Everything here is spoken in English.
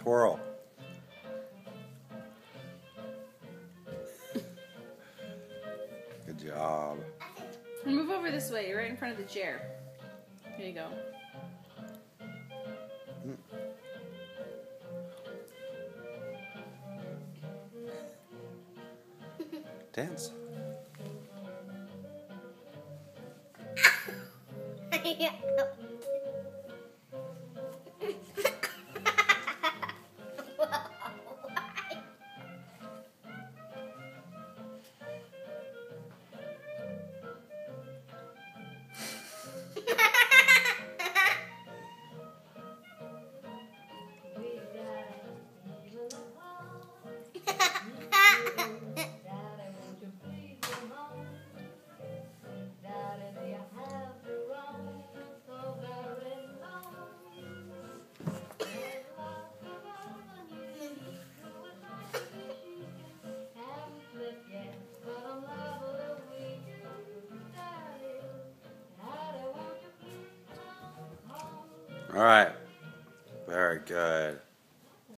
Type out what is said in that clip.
Twirl. Good job. Move over this way. You're right in front of the chair. Here you go. Dance. All right. Very good.